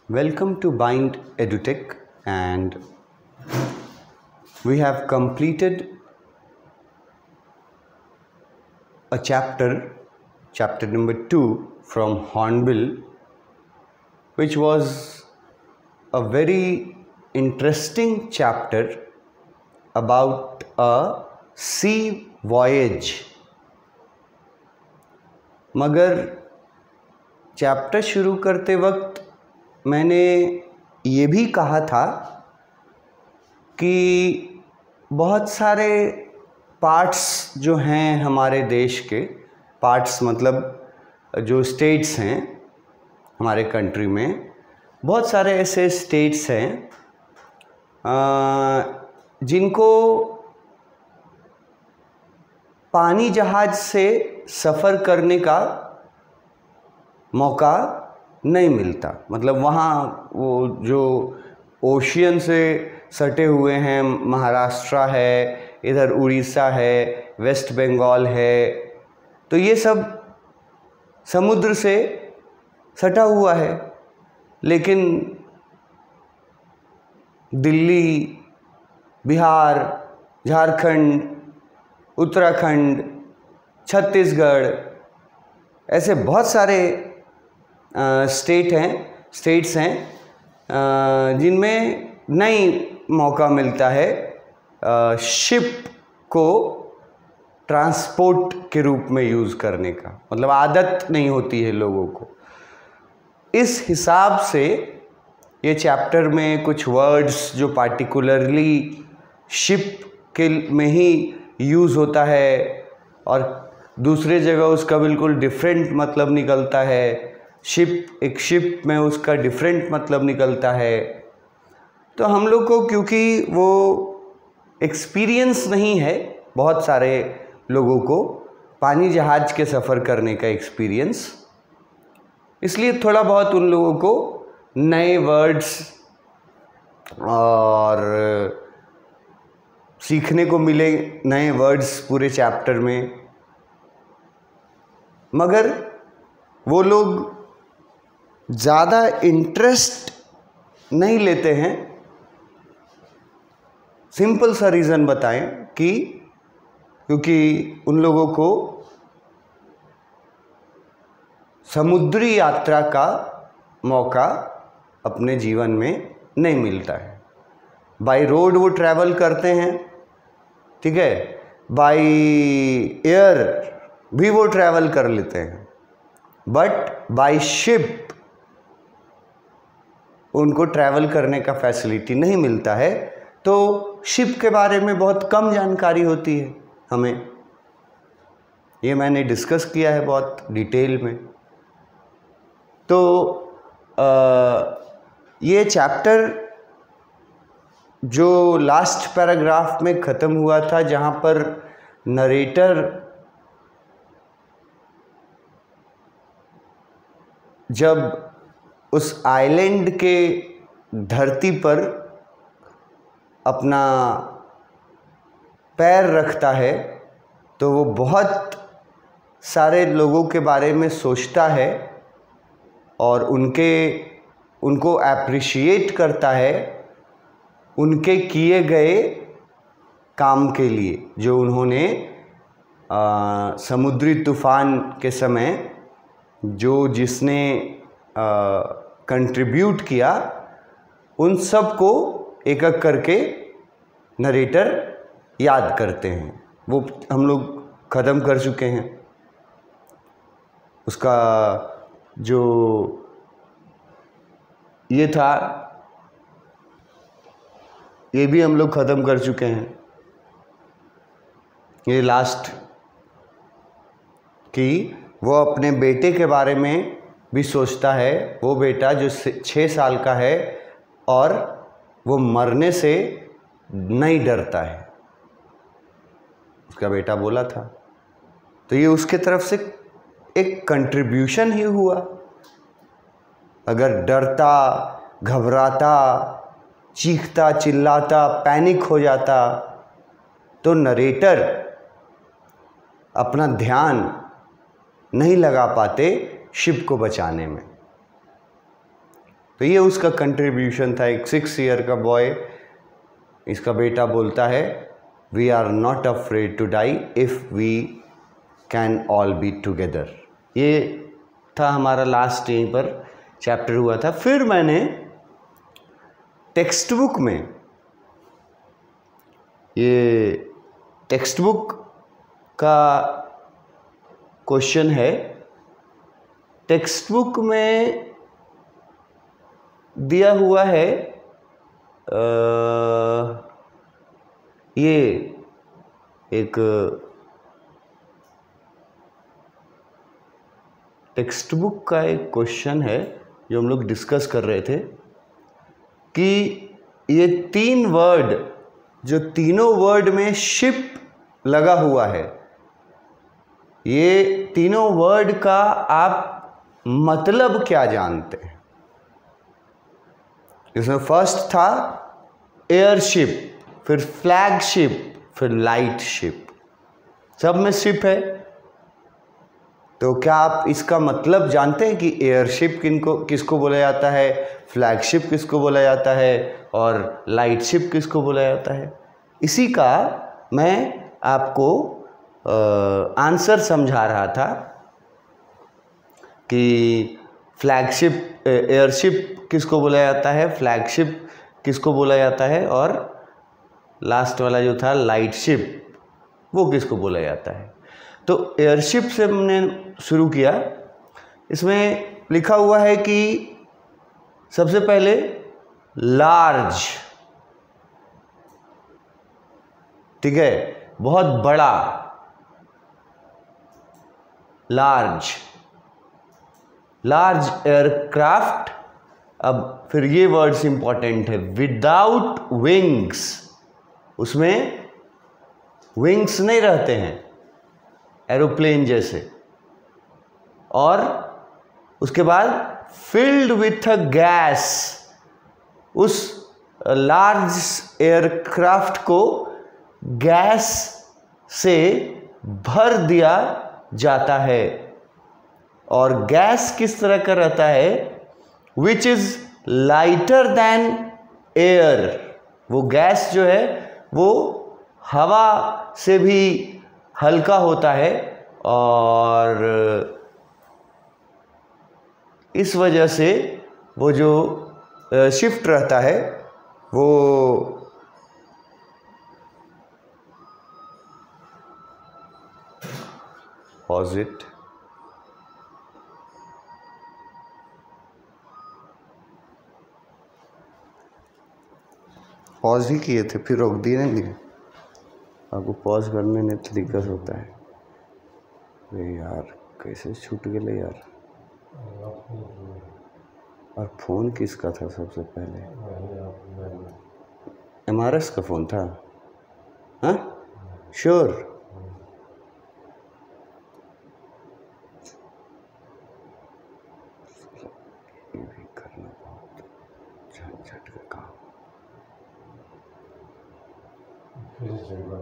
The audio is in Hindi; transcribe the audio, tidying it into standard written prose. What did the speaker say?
Welcome to Bind EduTech, and we have completed a chapter number 2 from Hornbill, which was a very interesting chapter about a sea voyage. मगर चैप्टर शुरू करते वक्त मैंने ये भी कहा था कि बहुत सारे पार्ट्स जो हैं हमारे देश के, पार्ट्स मतलब जो स्टेट्स हैं हमारे कंट्री में, बहुत सारे ऐसे स्टेट्स हैं जिनको पानी जहाज़ से सफ़र करने का मौका नहीं मिलता। मतलब वहाँ वो जो ओशियन से सटे हुए हैं, महाराष्ट्र है, इधर उड़ीसा है, वेस्ट बंगाल है, तो ये सब समुद्र से सटा हुआ है। लेकिन दिल्ली, बिहार, झारखंड, उत्तराखंड, छत्तीसगढ़, ऐसे बहुत सारे स्टेट्स हैं जिनमें नहीं मौका मिलता है शिप को ट्रांसपोर्ट के रूप में यूज़ करने का, मतलब आदत नहीं होती है लोगों को। इस हिसाब से ये चैप्टर में कुछ वर्ड्स जो पार्टिकुलरली शिप के में ही यूज़ होता है और दूसरे जगह उसका बिल्कुल डिफरेंट मतलब निकलता है, एक शिप में उसका डिफरेंट मतलब निकलता है। तो हम लोग को क्योंकि वो एक्सपीरियंस नहीं है, बहुत सारे लोगों को पानी जहाज़ के सफ़र करने का एक्सपीरियंस, इसलिए थोड़ा बहुत उन लोगों को नए वर्ड्स और सीखने को मिले, नए वर्ड्स पूरे चैप्टर में। मगर वो लोग ज़्यादा इंटरेस्ट नहीं लेते हैं। सिंपल सा रीज़न बताएं कि क्योंकि उन लोगों को समुद्री यात्रा का मौका अपने जीवन में नहीं मिलता है। बाय रोड वो ट्रैवल करते हैं, ठीक है, बाय एयर भी वो ट्रैवल कर लेते हैं, बट बाय शिप उनको ट्रैवल करने का फैसिलिटी नहीं मिलता है। तो शिप के बारे में बहुत कम जानकारी होती है हमें, ये मैंने डिस्कस किया है बहुत डिटेल में। तो ये चैप्टर जो लास्ट पैराग्राफ में ख़त्म हुआ था, जहाँ पर नरेटर जब उस आइलैंड के धरती पर अपना पैर रखता है तो वो बहुत सारे लोगों के बारे में सोचता है और उनको अप्रिशिएट करता है उनके किए गए काम के लिए, जो उन्होंने समुद्री तूफ़ान के समय जिसने कंट्रीब्यूट किया, उन सब को एक एक करके नरेटर याद करते हैं। वो हम लोग ख़त्म कर चुके हैं। उसका जो ये था, ये भी हम लोग ख़त्म कर चुके हैं। ये लास्ट कि वो अपने बेटे के बारे में भी सोचता है, वो बेटा जो 6 साल का है और वो मरने से नहीं डरता है, उसका बेटा बोला था। तो ये उसके तरफ से एक कंट्रीब्यूशन ही हुआ। अगर डरता, घबराता, चीखता, चिल्लाता, पैनिक हो जाता, तो नरेटर अपना ध्यान नहीं लगा पाते शिप को बचाने में। तो ये उसका कंट्रीब्यूशन था। एक 6 ईयर का बॉय, इसका बेटा बोलता है we are not afraid to die if we can all be together. ये था हमारा लास्ट यहीं पर चैप्टर हुआ था। फिर मैंने टेक्स्ट बुक में, ये टेक्स्ट बुक का क्वेश्चन है, टेक्स्ट बुक में दिया हुआ है ये एक टेक्स्ट बुक का एक क्वेश्चन है जो हम लोग डिस्कस कर रहे थे कि ये 3 वर्ड, जो तीनों वर्ड में शिप लगा हुआ है, ये तीनों वर्ड का आप मतलब क्या जानते हैं? इसमें फर्स्ट था एयरशिप, फिर फ्लैगशिप, फिर लाइट शिप, सब में शिप है। तो क्या आप इसका मतलब जानते हैं कि एयरशिप किसको बोला जाता है, फ्लैगशिप किसको बोला जाता है और लाइट शिप किसको बोला जाता है? इसी का मैं आपको आंसर समझा रहा था कि फ्लैगशिप, एयरशिप किसको बोला जाता है, फ्लैगशिप किसको बोला जाता है, और लास्ट वाला जो था लाइट शिप, वो किसको बोला जाता है। तो एयरशिप से हमने शुरू किया। इसमें लिखा हुआ है कि सबसे पहले लार्ज, ठीक है, बहुत बड़ा, लार्ज एयरक्राफ्ट। अब फिर ये वर्ड्स इंपॉर्टेंट है, विदाउट विंग्स, उसमें विंग्स नहीं रहते हैं एरोप्लेन जैसे, और उसके बाद फिल्ड विथ अ गैस, उस लार्ज एयरक्राफ्ट को गैस से भर दिया जाता है। और गैस किस तरह का रहता है, which is lighter than air, वो गैस जो है वो हवा से भी हल्का होता है, और इस वजह से वो जो शिफ्ट रहता है वो पॉज इट, पॉज ही किए थे फिर रोक दिए नहीं, आपको पॉज करने में तो दिक्कत होता है। अरे यार कैसे छूट गए यार। और फ़ोन किसका था सबसे पहले? MRS का फ़ोन था? हाँ श्योर। ये भी करना बहुत झंझट का काम।